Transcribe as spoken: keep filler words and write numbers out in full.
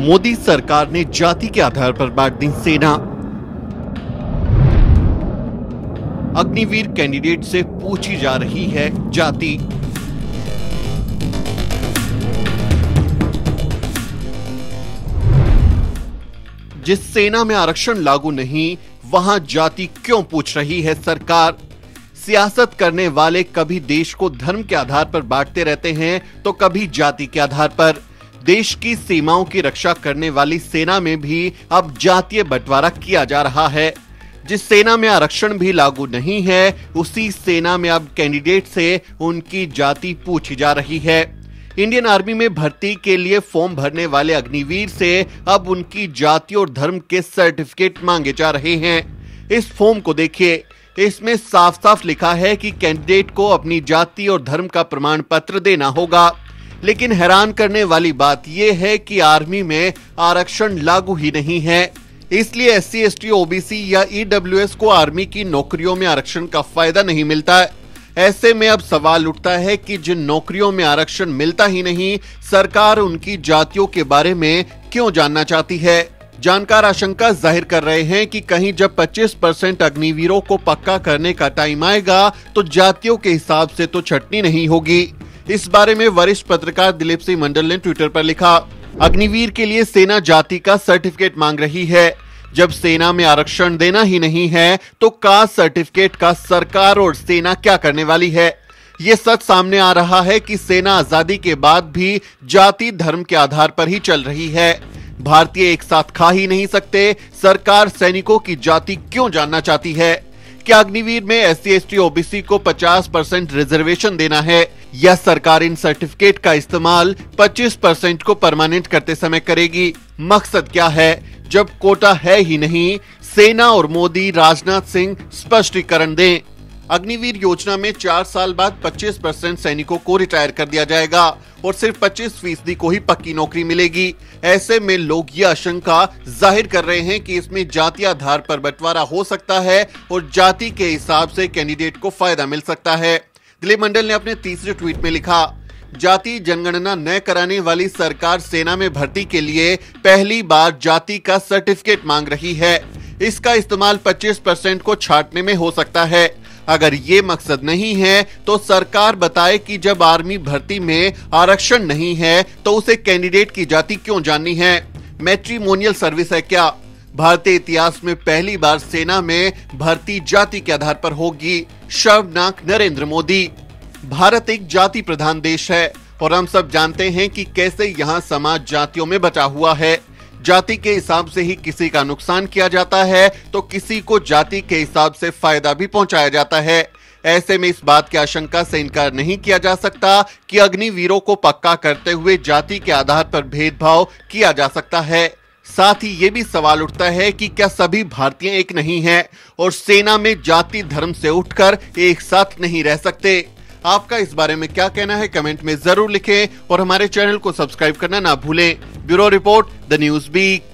मोदी सरकार ने जाति के आधार पर बांट दी सेना। अग्निवीर कैंडिडेट से पूछी जा रही है जाति। जिस सेना में आरक्षण लागू नहीं, वहां जाति क्यों पूछ रही है सरकार? सियासत करने वाले कभी देश को धर्म के आधार पर बांटते रहते हैं तो कभी जाति के आधार पर। देश की सीमाओं की रक्षा करने वाली सेना में भी अब जातीय बंटवारा किया जा रहा है। जिस सेना में आरक्षण भी लागू नहीं है, उसी सेना में अब कैंडिडेट से उनकी जाति पूछी जा रही है। इंडियन आर्मी में भर्ती के लिए फॉर्म भरने वाले अग्निवीर से अब उनकी जाति और धर्म के सर्टिफिकेट मांगे जा रहे हैं। इस फॉर्म को देखिए, इसमें साफ साफ लिखा है कि कैंडिडेट को अपनी जाति और धर्म का प्रमाण पत्र देना होगा। लेकिन हैरान करने वाली बात यह है कि आर्मी में आरक्षण लागू ही नहीं है, इसलिए S C S T O B C या ई डब्ल्यू एस को आर्मी की नौकरियों में आरक्षण का फायदा नहीं मिलता है। ऐसे में अब सवाल उठता है कि जिन नौकरियों में आरक्षण मिलता ही नहीं, सरकार उनकी जातियों के बारे में क्यों जानना चाहती है? जानकार आशंका जाहिर कर रहे हैं कि कहीं जब पच्चीस परसेंट अग्निवीरों को पक्का करने का टाइम आएगा तो जातियों के हिसाब से तो छटनी नहीं होगी। इस बारे में वरिष्ठ पत्रकार दिलीप सिंह मंडल ने ट्विटर पर लिखा, अग्निवीर के लिए सेना जाति का सर्टिफिकेट मांग रही है। जब सेना में आरक्षण देना ही नहीं है तो कास्ट सर्टिफिकेट का सरकार और सेना क्या करने वाली है? ये सच सामने आ रहा है कि सेना आजादी के बाद भी जाति धर्म के आधार पर ही चल रही है। भारतीय एक साथ खा ही नहीं सकते। सरकार सैनिकों की जाति क्यों जानना चाहती है? क्या अग्निवीर में S C S T O B C को पचास परसेंट रिजर्वेशन देना है, या सरकार इन सर्टिफिकेट का इस्तेमाल पच्चीस परसेंट को परमानेंट करते समय करेगी? मकसद क्या है? जब कोटा है ही नहीं, सेना और मोदी राजनाथ सिंह स्पष्टीकरण दें। अग्निवीर योजना में चार साल बाद पच्चीस परसेंट सैनिकों को रिटायर कर दिया जाएगा और सिर्फ पच्चीस फीसदी को ही पक्की नौकरी मिलेगी। ऐसे में लोग ये आशंका जाहिर कर रहे हैं कि इसमें जाति आधार पर बंटवारा हो सकता है और जाति के हिसाब से कैंडिडेट को फायदा मिल सकता है। दिलीप मंडल ने अपने तीसरे ट्वीट में लिखा, जाति जनगणना न कराने वाली सरकार सेना में भर्ती के लिए पहली बार जाति का सर्टिफिकेट मांग रही है। इसका इस्तेमाल पच्चीस परसेंट को छांटने में हो सकता है। अगर ये मकसद नहीं है तो सरकार बताए कि जब आर्मी भर्ती में आरक्षण नहीं है तो उसे कैंडिडेट की जाति क्यों जाननी है? मैट्रिमोनियल सर्विस है क्या? भारतीय इतिहास में पहली बार सेना में भर्ती जाति के आधार पर होगी। शर्मनाक नरेंद्र मोदी। भारत एक जाति प्रधान देश है और हम सब जानते हैं कि कैसे यहाँ समाज जातियों में बटा हुआ है। जाति के हिसाब से ही किसी का नुकसान किया जाता है तो किसी को जाति के हिसाब से फायदा भी पहुंचाया जाता है। ऐसे में इस बात की आशंका से इनकार नहीं किया जा सकता कि अग्निवीरों को पक्का करते हुए जाति के आधार पर भेदभाव किया जा सकता है। साथ ही ये भी सवाल उठता है कि क्या सभी भारतीय एक नहीं हैं और सेना में जाति धर्म से उठकर एक साथ नहीं रह सकते? आपका इस बारे में क्या कहना है? कमेंट में जरूर लिखें और हमारे चैनल को सब्सक्राइब करना ना भूलें। Bureau report, the news beat.